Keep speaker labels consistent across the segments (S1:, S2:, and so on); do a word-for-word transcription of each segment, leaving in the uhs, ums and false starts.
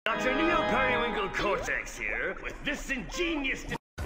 S1: Doctor Neil Periwinkle Cortex here with this ingenious...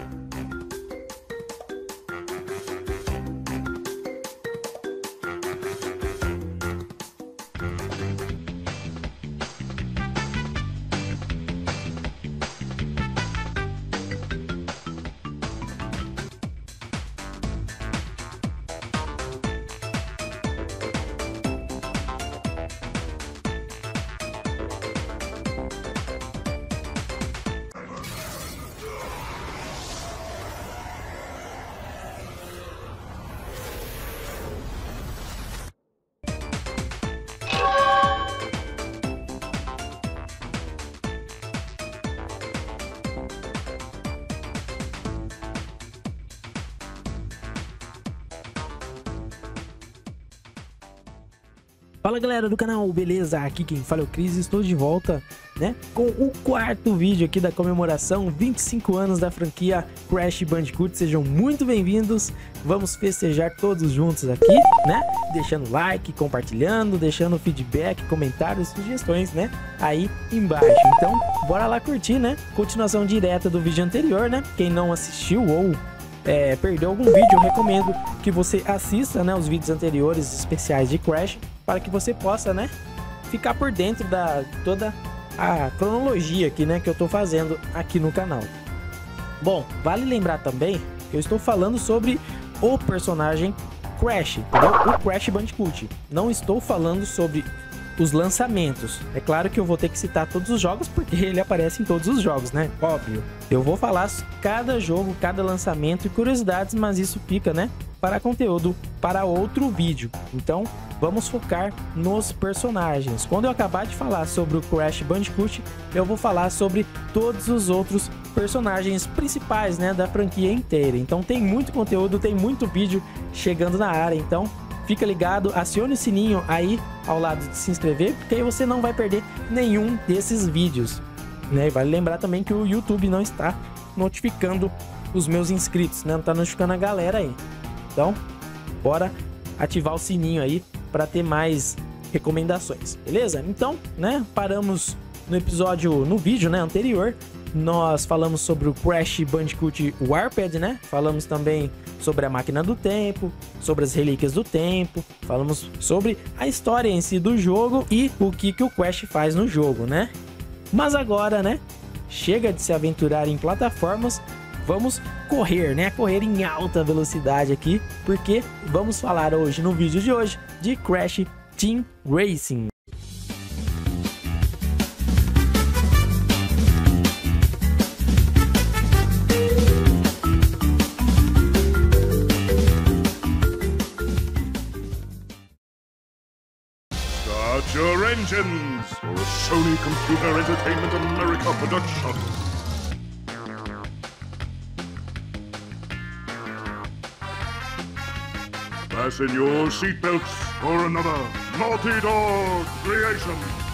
S2: Fala galera do canal, beleza? Aqui quem fala é o Cris e estou de volta, né, com o quarto vídeo aqui da comemoração vinte e cinco anos da franquia Crash Bandicoot. Sejam muito bem-vindos, vamos festejar todos juntos aqui, né, deixando like, compartilhando, deixando feedback, comentários, sugestões, né, aí embaixo. Então, bora lá curtir, né, continuação direta do vídeo anterior, né, quem não assistiu ou é, perdeu algum vídeo, eu recomendo que você assista, né, os vídeos anteriores especiais de Crash, para que você possa, né, ficar por dentro da toda a cronologia aqui, né, que eu tô fazendo aqui no canal. Bom, vale lembrar também que eu estou falando sobre o personagem Crash, entendeu? O Crash Bandicoot. Não estou falando sobre os lançamentos. É claro que eu vou ter que citar todos os jogos, porque ele aparece em todos os jogos, né? Óbvio. Eu vou falar cada jogo, cada lançamento e curiosidades, mas isso fica, né, para conteúdo para outro vídeo. Então, vamos focar nos personagens. Quando eu acabar de falar sobre o Crash Bandicoot, eu vou falar sobre todos os outros personagens principais, né, da franquia inteira. Então tem muito conteúdo, tem muito vídeo chegando na área. Então fica ligado, acione o sininho aí ao lado de se inscrever, porque aí você não vai perder nenhum desses vídeos, né? E vale lembrar também que o YouTube não está notificando os meus inscritos, né? Não está notificando a galera aí. Então, bora ativar o sininho aí para ter mais recomendações, beleza? Então, né, paramos no episódio, no vídeo, né, anterior, nós falamos sobre o Crash Bandicoot Warped, né? Falamos também sobre a máquina do tempo, sobre as relíquias do tempo, falamos sobre a história em si do jogo e o que que o Crash faz no jogo, né? Mas agora, né, chega de se aventurar em plataformas, vamos correr, né? Correr em alta velocidade aqui, porque vamos falar hoje, no vídeo de hoje, de Crash Team Racing.
S3: Start your engines for a Sony Computer Entertainment America production. Fasten your seatbelts for another Naughty Dog creation.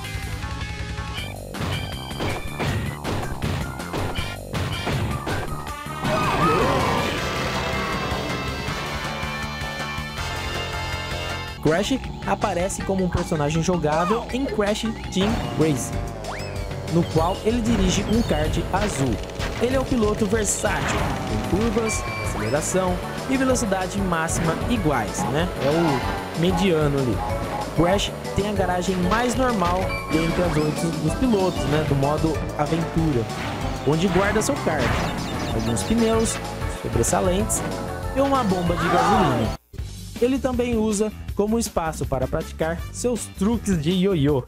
S2: Crash aparece como um personagem jogável em Crash Team Racing, no qual ele dirige um kart azul. Ele é o piloto versátil, com curvas, aceleração e velocidade máxima iguais, né? É o mediano ali. Crash tem a garagem mais normal dentre as outras dos pilotos, né? Do modo aventura, onde guarda seu kart, alguns pneus sobressalentes e uma bomba de gasolina. Ele também usa como espaço para praticar seus truques de ioiô.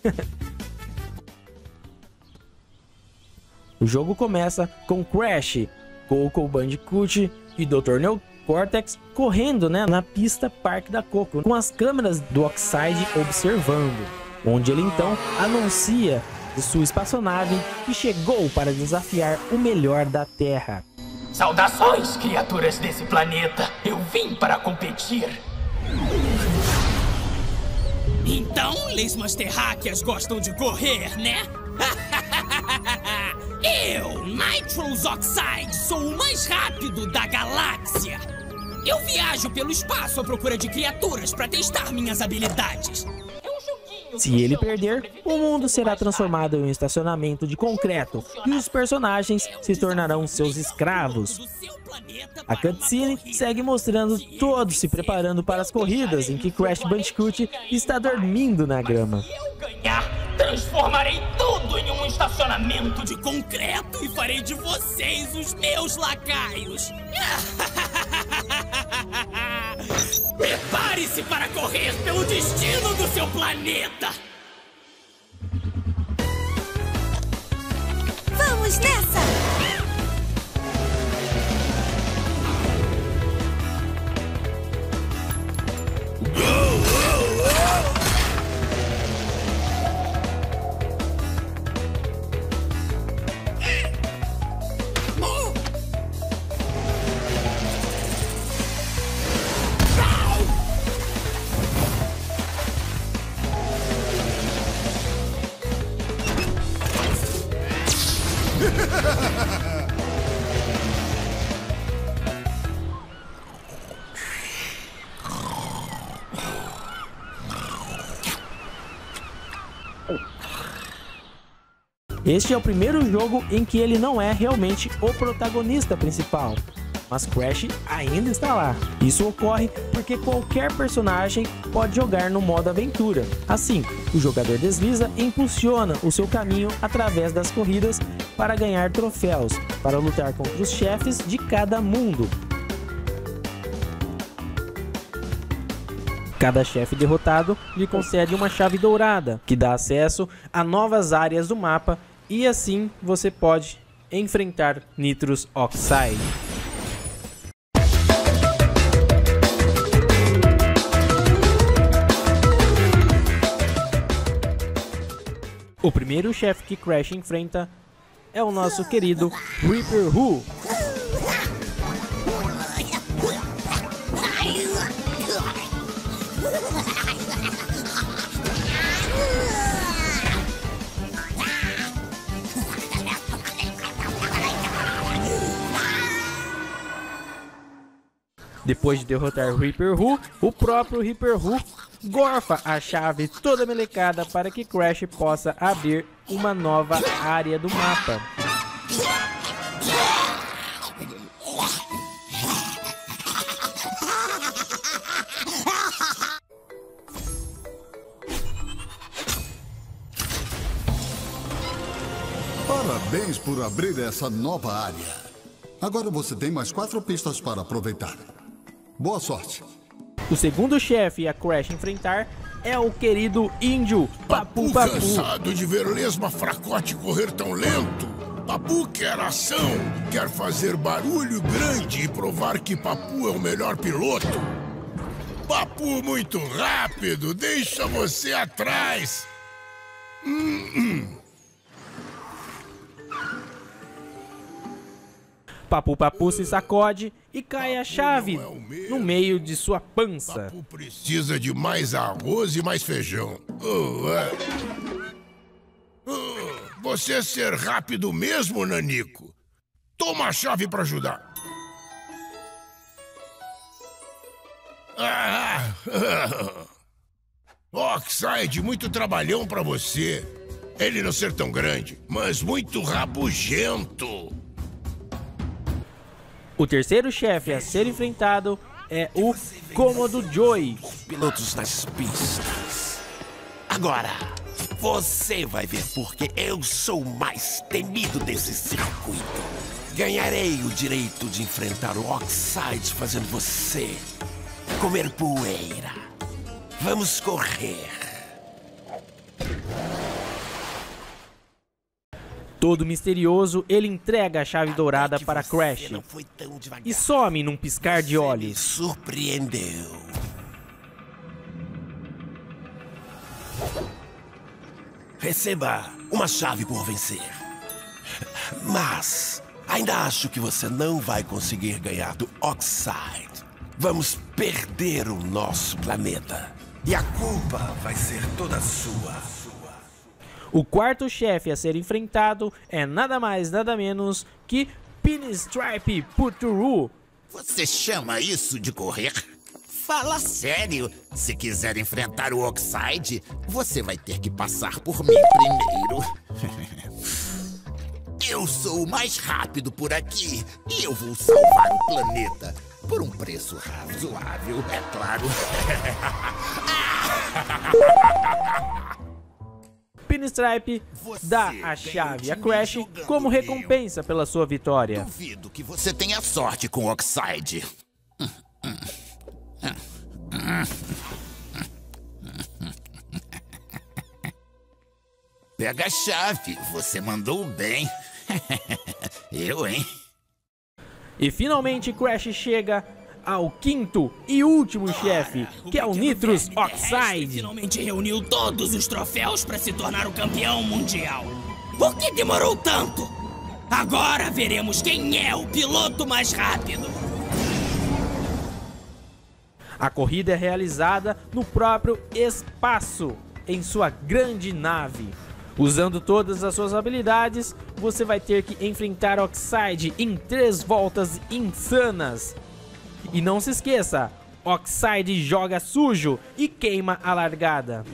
S2: O jogo começa com Crash, Coco Bandicoot e doutor Neo Cortex correndo, né, na pista Parque da Coco, com as câmeras do Oxide observando, onde ele então anuncia de sua espaçonave que chegou para desafiar o melhor da Terra.
S4: Saudações, criaturas desse planeta! Eu vim para competir!
S5: Então, lesmas terráqueas gostam de correr, né? Eu, Nitrous Oxide, sou o mais rápido da galáxia! Eu viajo pelo espaço à procura de criaturas para testar minhas habilidades. É um joguinho
S2: Se ele perder, o mundo será transformado em um estacionamento de concreto e os personagens se tornarão seus escravos. A cutscene segue mostrando todos se preparando para as corridas em que Crash Bandicoot está dormindo na grama.
S4: Se eu ganhar, transformarei tudo em um estacionamento de
S5: De concreto e farei de vocês os meus lacaios. Prepare-se para correr pelo destino do seu planeta.
S6: Vamos nessa!
S2: Este é o primeiro jogo em que ele não é realmente o protagonista principal, mas Crash ainda está lá. Isso ocorre porque qualquer personagem pode jogar no modo aventura. Assim, o jogador desliza e impulsiona o seu caminho através das corridas para ganhar troféus, para lutar contra os chefes de cada mundo. Cada chefe derrotado lhe concede uma chave dourada, que dá acesso a novas áreas do mapa, e assim você pode enfrentar Nitrous Oxide. O primeiro chefe que Crash enfrenta é o nosso querido Reaper Who. Depois de derrotar o Reaper Who, o próprio Reaper Who gorfa a chave toda melecada para que Crash possa abrir uma nova área do mapa.
S7: Parabéns por abrir essa nova área. Agora você tem mais quatro pistas para aproveitar. Boa sorte.
S2: O segundo chefe a Crash enfrentar é o querido índio Papu Papu.
S8: Cansado de ver lesma fracote correr tão lento. Papu quer ação, quer fazer barulho grande e provar que Papu é o melhor piloto. Papu muito rápido, deixa você atrás. Hum, hum.
S2: Papu Papu se sacode e cai a chave no meio de sua pança.
S8: Papu precisa de mais arroz e mais feijão. Oh, é. oh, você ser rápido mesmo, Nanico? Toma a chave para ajudar. Ah, Oxide, muito trabalhão para você. Ele não ser tão grande, mas muito rabugento.
S2: O terceiro chefe a ser enfrentado é o Cômodo Joy.
S9: Pilotos nas pistas. Agora, você vai ver porque eu sou o mais temido desse circuito. Ganharei o direito de enfrentar o Oxide fazendo você comer poeira. Vamos correr.
S2: Todo misterioso, ele entrega a chave dourada para Crash e some num piscar de olhos.
S9: Surpreendeu. Receba uma chave por vencer. Mas ainda acho que você não vai conseguir ganhar do Oxide. Vamos perder o nosso planeta. E a culpa vai ser toda sua.
S2: O quarto chefe a ser enfrentado é nada mais nada menos que Pinstripe Puturu.
S10: Você chama isso de correr?
S6: Fala sério. Se quiser enfrentar o Oxide, você vai ter que passar por mim primeiro. Eu sou o mais rápido por aqui e eu vou salvar o planeta. Por um preço razoável, é claro.
S2: Pinstripe dá a chave a Crash como recompensa pela sua vitória.
S6: Duvido que você tenha sorte com o Oxide. Pega a chave, você mandou bem. Eu, hein?
S2: E finalmente Crash chega ao quinto e último chefe, que é o Nitrous Oxide.
S5: Finalmente reuniu todos os troféus para se tornar o campeão mundial. Por que demorou tanto? Agora veremos quem é o piloto mais rápido.
S2: A corrida é realizada no próprio espaço, em sua grande nave. Usando todas as suas habilidades, você vai ter que enfrentar Oxide em três voltas insanas. E não se esqueça, Oxide joga sujo e queima a largada.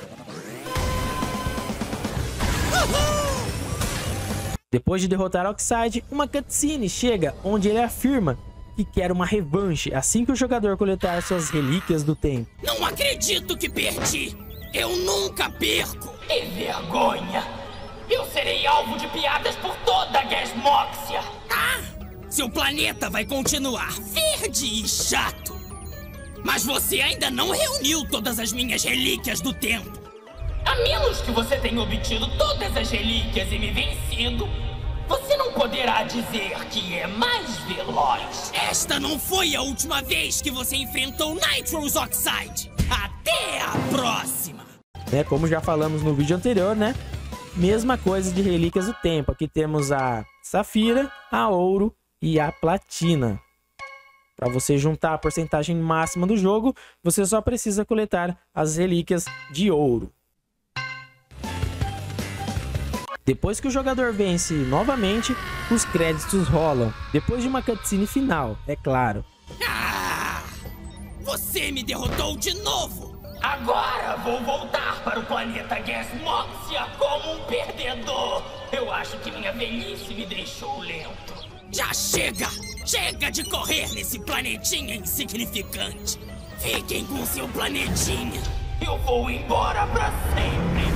S2: Depois de derrotar Oxide, uma cutscene chega onde ele afirma que quer uma revanche assim que o jogador coletar suas relíquias do tempo.
S5: Não acredito que perdi! Eu nunca perco!
S4: Que vergonha! Eu serei alvo de piadas por toda a Gasmoxia!
S5: Ah! Seu planeta vai continuar verde e chato! Mas você ainda não reuniu todas as minhas relíquias do tempo!
S4: A menos que você tenha obtido todas as relíquias e me vencido, você não poderá dizer que é mais veloz.
S5: Esta não foi a última vez que você enfrentou Nitrous Oxide! Até a próxima!
S2: É, como já falamos no vídeo anterior, né? Mesma coisa de relíquias do tempo. Aqui temos a Safira, a Ouro e a Platina. Para você juntar a porcentagem máxima do jogo, você só precisa coletar as relíquias de Ouro. Depois que o jogador vence novamente, os créditos rolam. Depois de uma cutscene final, é claro.
S5: Ah! Você me derrotou de novo!
S4: Agora vou voltar para o planeta Gasmoxia como um perdedor. Eu acho que minha velhice me deixou lento.
S5: Já chega! Chega de correr nesse planetinha insignificante. Fiquem com seu planetinha.
S4: Eu vou embora para sempre.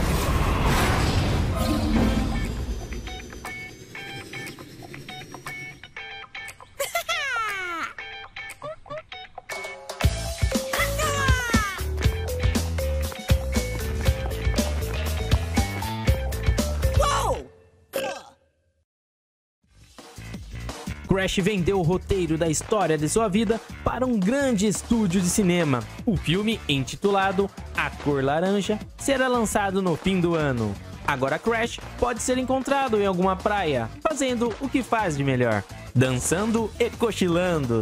S2: Crash vendeu o roteiro da história de sua vida para um grande estúdio de cinema. O filme, intitulado A Cor Laranja, será lançado no fim do ano. Agora Crash pode ser encontrado em alguma praia, fazendo o que faz de melhor, dançando e cochilando.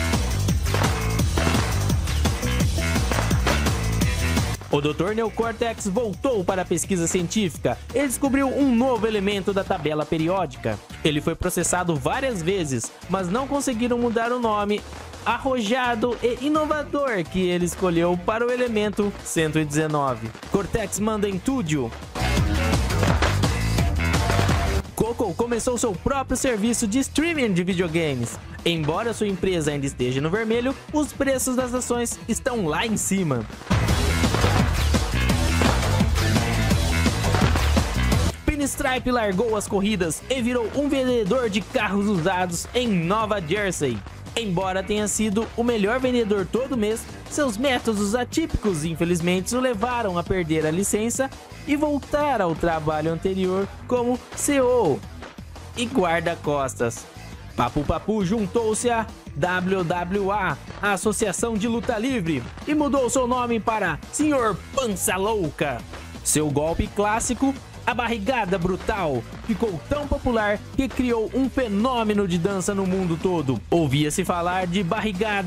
S2: O doutor Neocortex voltou para a pesquisa científica e descobriu um novo elemento da tabela periódica. Ele foi processado várias vezes, mas não conseguiram mudar o nome arrojado e inovador que ele escolheu para o elemento cento e dezenove. Cortex manda em Túdio. Coco começou seu próprio serviço de streaming de videogames. Embora sua empresa ainda esteja no vermelho, os preços das ações estão lá em cima. Pinstripe largou as corridas e virou um vendedor de carros usados em Nova Jersey. Embora tenha sido o melhor vendedor todo mês, seus métodos atípicos infelizmente o levaram a perder a licença e voltar ao trabalho anterior como C E O e guarda-costas. Papu Papu juntou-se a W W A, a Associação de Luta Livre, e mudou seu nome para senhor Pança Louca. Seu golpe clássico, a barrigada brutal, ficou tão popular que criou um fenômeno de dança no mundo todo. Ouvia-se falar de barrigada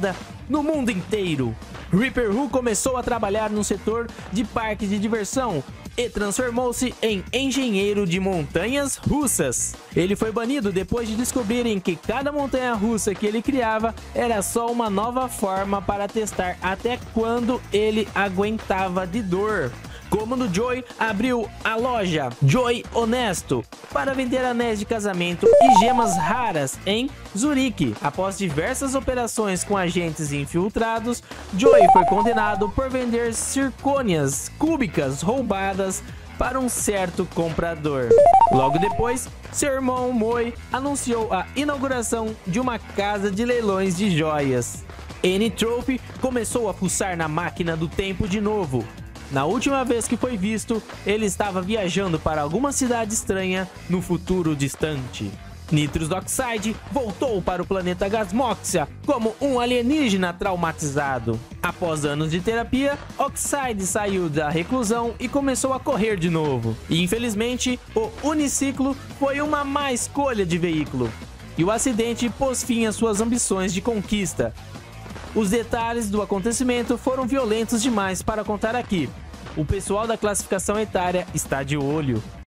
S2: no mundo inteiro. Ripper Who começou a trabalhar no setor de parques de diversão e transformou-se em engenheiro de montanhas russas. Ele foi banido depois de descobrirem que cada montanha russa que ele criava era só uma nova forma para testar até quando ele aguentava de dor. Como no Joy, abriu a loja Joy Honesto para vender anéis de casamento e gemas raras em Zurique. Após diversas operações com agentes infiltrados, Joy foi condenado por vender circônias cúbicas roubadas para um certo comprador. Logo depois, seu irmão Moi anunciou a inauguração de uma casa de leilões de joias. Annie Trophy começou a fuçar na máquina do tempo de novo. Na última vez que foi visto, ele estava viajando para alguma cidade estranha no futuro distante. Nitrous Oxide voltou para o planeta Gasmoxia como um alienígena traumatizado. Após anos de terapia, Oxide saiu da reclusão e começou a correr de novo. E infelizmente, o Uniciclo foi uma má escolha de veículo. E o acidente pôs fim às suas ambições de conquista. Os detalhes do acontecimento foram violentos demais para contar aqui. O pessoal da classificação etária está de olho.